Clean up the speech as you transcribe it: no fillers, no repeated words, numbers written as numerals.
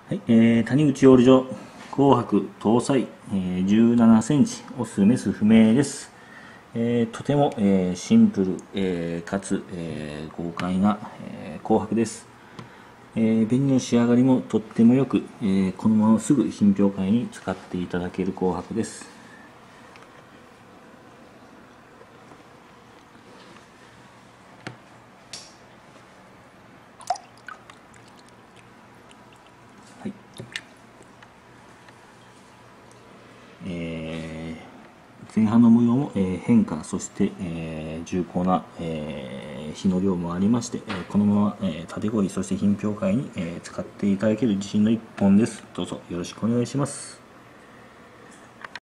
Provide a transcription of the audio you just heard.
はい、谷口養鯉所紅白搭載、17センチオスメス不明です。とても、シンプル、かつ、豪快な、紅白です。紅の仕上がりもとってもよく、このまますぐ品評会に使っていただける紅白です。はい。前半の模様も、変化、そして、重厚な、火の量もありまして、このまま、縦彫り、そして品評会に、使っていただける自信の一本です。どうぞよろしくお願いします。